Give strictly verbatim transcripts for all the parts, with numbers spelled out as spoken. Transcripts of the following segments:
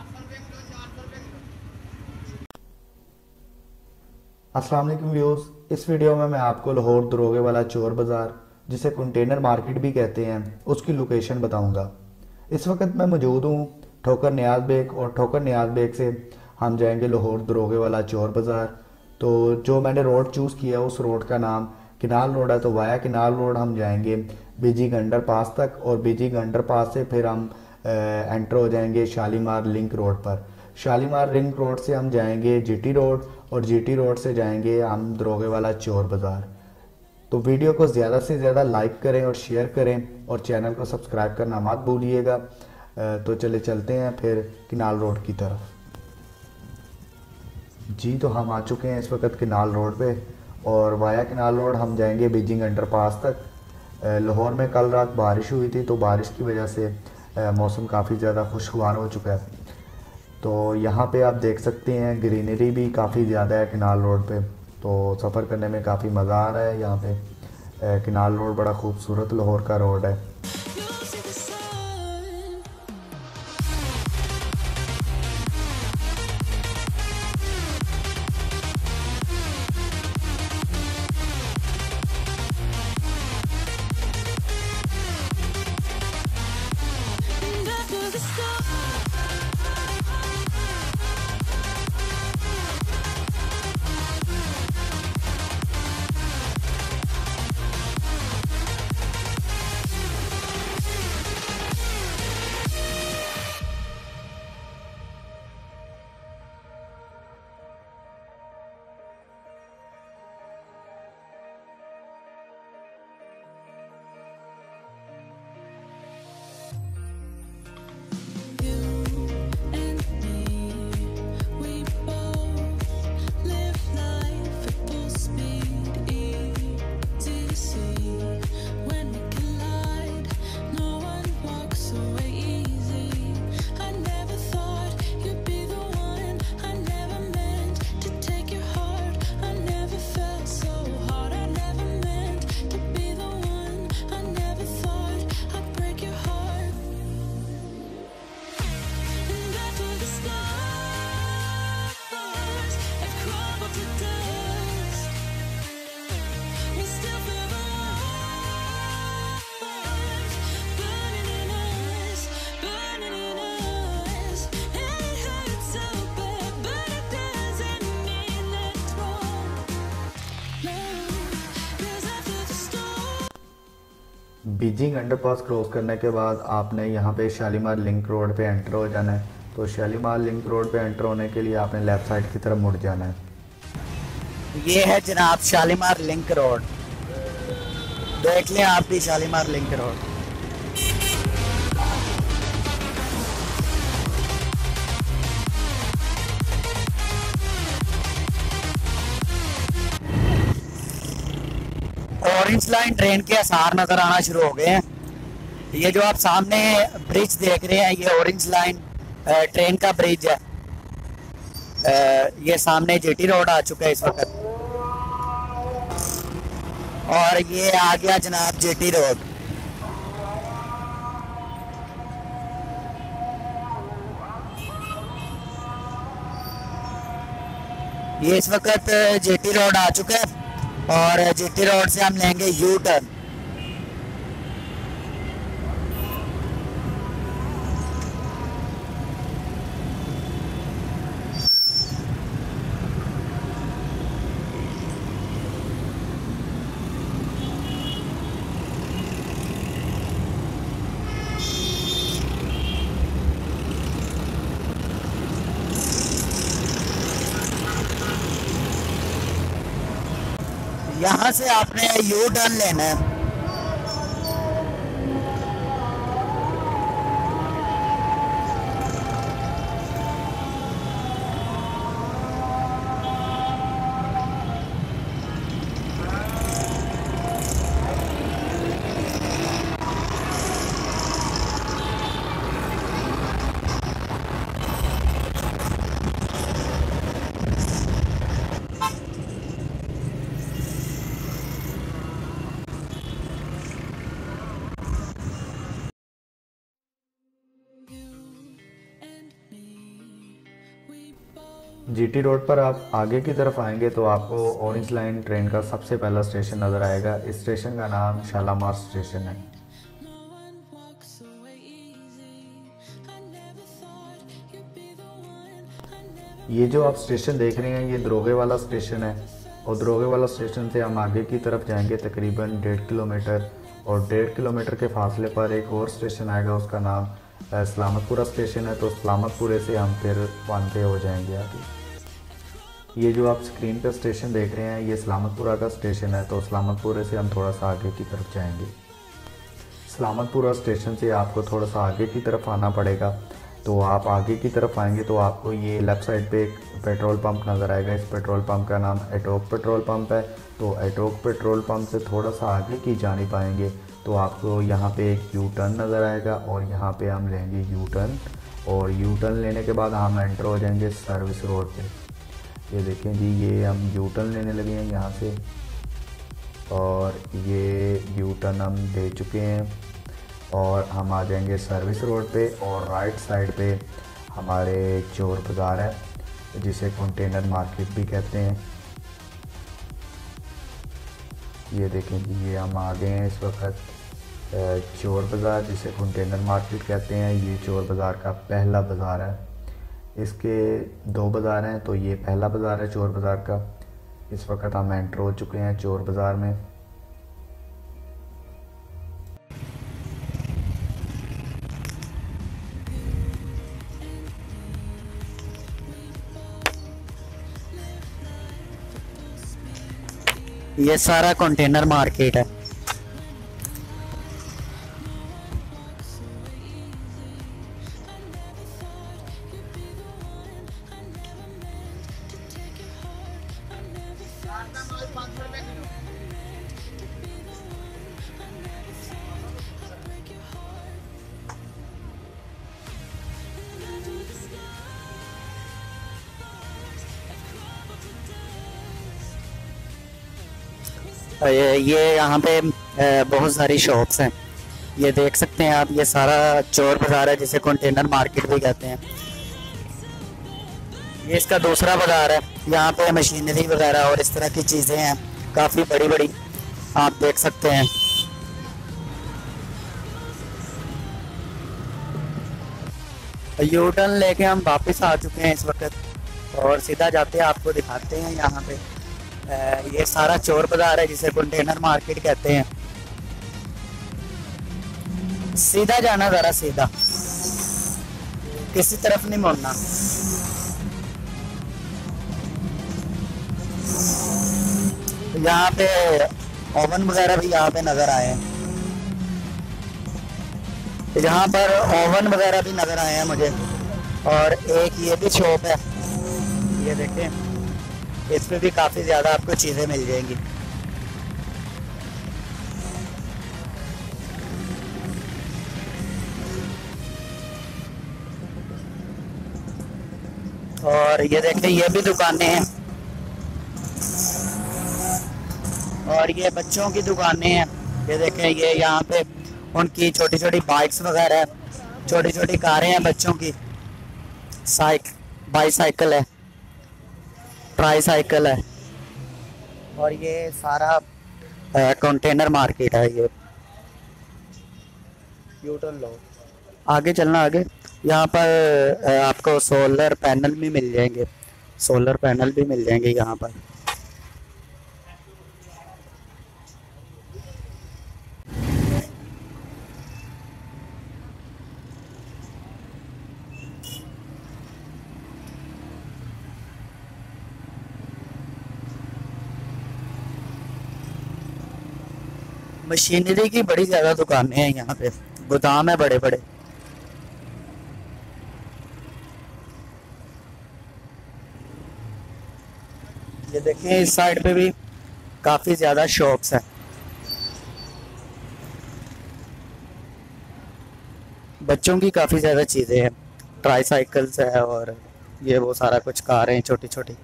अस्सलाम वालेकुम व्यूअर्स, इस वीडियो में मैं आपको लाहौर दरोगे वाला चोर बाज़ार, जिसे कंटेनर मार्केट भी कहते हैं, उसकी लोकेशन बताऊंगा। इस वक्त मैं मौजूद हूँ ठोकर नियाज बेग, और ठोकर नियाज बेग से हम जाएंगे लाहौर दरोगे वाला चोर बाज़ार। तो जो मैंने रोड चूज़ किया उस रोड का नाम किनाल रोड है, तो वाया किनाल रोड हम जाएंगे बीजी गंडर पास तक, और बीजी गंडर पास से फिर हम एंटर हो जाएंगे शालीमार लिंक रोड पर। शालीमार लिंक रोड से हम जाएंगे जीटी रोड, और जीटी रोड से जाएंगे हम दरोगे वाला चोर बाज़ार। तो वीडियो को ज़्यादा से ज़्यादा लाइक करें और शेयर करें, और चैनल को सब्सक्राइब करना मत भूलिएगा। तो चले चलते हैं फिर किनाल रोड की तरफ। जी, तो हम आ चुके हैं इस वक्त किनाल रोड पे, और वाया किनाल रोड हम जाएंगे बीजिंग अंडरपास तक। लाहौर में कल रात बारिश हुई थी, तो बारिश की वजह से मौसम काफ़ी ज़्यादा खुशगवार हो चुका है। तो यहाँ पे आप देख सकते हैं ग्रीनरी भी काफ़ी ज़्यादा है किनाल रोड पे, तो सफ़र करने में काफ़ी मज़ा आ रहा है। यहाँ पे किनाल रोड बड़ा खूबसूरत लाहौर का रोड है। बीजिंग अंडरपास क्रॉस करने के बाद आपने यहाँ पे शालीमार लिंक रोड पे एंटर हो जाना है। तो शालीमार लिंक रोड पे एंटर होने के लिए आपने लेफ़्ट साइड की तरफ मुड़ जाना है। ये है जनाब शालीमार लिंक रोड, देख लें आप भी Shalimar link road. Orange line train के आसार नजर आना शुरू हो गए हैं। ये जो आप सामने ब्रिज देख रहे हैं, ये ऑरेंज लाइन ट्रेन का ब्रिज है। ये सामने जीटी रोड आ चुका है इस वक्त, और ये आ गया जनाब जीटी रोड। ये इस वक्त जीटी रोड आ चुका है, और जीटी रोड से हम लेंगे यू टर्न। यहाँ से आपने यू टर्न लेना है। जीटी रोड पर आप आगे की तरफ आएंगे तो आपको ऑरेंज लाइन ट्रेन का सबसे पहला स्टेशन नज़र आएगा। इस स्टेशन का नाम शालामार स्टेशन है। ये जो आप स्टेशन देख रहे हैं ये दरोगे वाला स्टेशन है, और दरोगे वाला स्टेशन से हम आगे की तरफ जाएंगे तकरीबन डेढ़ किलोमीटर, और डेढ़ किलोमीटर के फासले पर एक और स्टेशन आएगा, उसका नाम सलामतपुरा स्टेशन है। तो सलामतपुरे से हम फिर वन पे हो जाएंगे आगे। ये जो आप स्क्रीन पर स्टेशन देख रहे हैं ये सलामतपुरा का स्टेशन है। तो सलामतपुरे से हम थोड़ा सा आगे की तरफ जाएंगे। सलामतपुरा स्टेशन से आपको थोड़ा सा आगे की तरफ आना पड़ेगा। तो आप आगे की तरफ आएंगे तो आपको ये लेफ़्ट साइड पे एक पेट्रोल पंप नज़र आएगा। इस पेट्रोल पंप का नाम एटोक पेट्रोल पंप है। तो एटोक पेट्रोल पंप से थोड़ा सा आगे की जानिब आएंगे तो आपको यहाँ पे एक यू टर्न नज़र आएगा, और यहाँ पे हम लेंगे यू टर्न, और यू टर्न लेने के बाद हम एंटर हो जाएंगे सर्विस रोड पे। ये देखें जी, ये हम यू टर्न लेने लगे हैं यहाँ से, और ये यू टर्न हम दे चुके हैं, और हम आ जाएंगे सर्विस रोड पे। और राइट साइड पे हमारे चोर बाज़ार है जिसे कंटेनर मार्केट भी कहते हैं। ये देखें जी, ये हम आ गए हैं इस वक्त चोर बाज़ार जिसे कंटेनर मार्केट कहते हैं। ये चोर बाज़ार का पहला बाज़ार है। इसके दो बाज़ार हैं, तो ये पहला बाज़ार है चोर बाज़ार का। इस वक्त हम एंटर हो चुके हैं चोर बाज़ार में। ये सारा कंटेनर मार्केट है। ये ये यहाँ पे बहुत सारी शॉप्स हैं, ये देख सकते हैं आप। ये सारा चोर बाज़ार है जिसे कंटेनर मार्केट भी कहते हैं। ये इसका दूसरा बाज़ार है, यहाँ पे मशीनरी वगैरह और इस तरह की चीज़ें हैं, काफ़ी बड़ी बड़ी आप देख सकते हैं। यू टर्न लेके हम वापस आ चुके हैं इस वक्त, और सीधा जाते हैं आपको दिखाते हैं यहाँ पे। ये सारा चोर बाज़ार है जिसे कंटेनर मार्केट कहते हैं। सीधा जाना, ज़रा सीधा, किसी तरफ नहीं मुड़ना। यहाँ पे ओवन वगैरह भी यहाँ पे नज़र आए हैं। यहाँ पर ओवन वगैरह भी नज़र आए हैं मुझे, और एक ये भी शॉप है, ये देखें, इसमें भी काफ़ी ज़्यादा आपको चीज़ें मिल जाएंगी। और ये देखें, ये भी दुकानें हैं, और ये बच्चों की दुकानें हैं। ये देखें, ये यहाँ पे उनकी छोटी छोटी बाइक्स वगैरह है, छोटी छोटी कारें हैं बच्चों की, साइक बाईसाइकिल है, ट्राईसाइकिल है। और ये सारा कंटेनर मार्केट है। ये यू टर्न लो, आगे चलना आगे। यहाँ पर आ, आपको सोलर पैनल भी मिल जाएंगे, सोलर पैनल भी मिल जाएंगे यहाँ पर। मशीनरी की बड़ी ज़्यादा दुकानें हैं यहाँ पे, गोदाम है बड़े बड़े। ये देखें, इस साइड पे भी काफ़ी ज़्यादा शॉप्स हैं। बच्चों की काफ़ी ज़्यादा चीज़ें हैं, ट्राईसाइकिल्स है, और ये वो सारा कुछ कारें छोटी छोटी।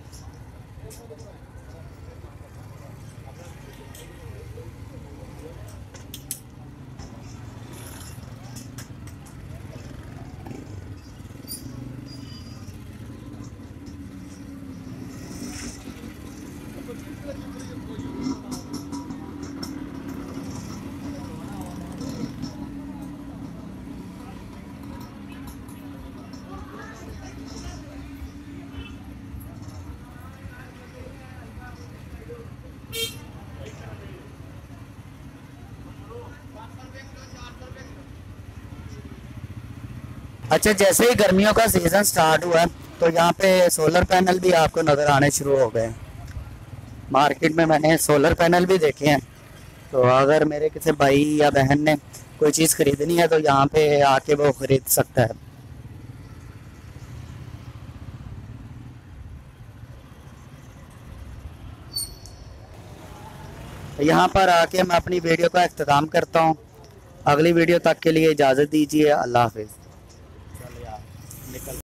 अच्छा, जैसे ही गर्मियों का सीज़न स्टार्ट हुआ है तो यहाँ पे सोलर पैनल भी आपको नज़र आने शुरू हो गए हैं। मार्केट में मैंने सोलर पैनल भी देखे हैं। तो अगर मेरे किसी भाई या बहन ने कोई चीज़ खरीदनी है तो यहाँ पे आके वो खरीद सकता है। यहाँ पर आके मैं अपनी वीडियो का इख्तिताम करता हूँ। अगली वीडियो तक के लिए इजाज़त दीजिए। अल्लाह हाफिज़।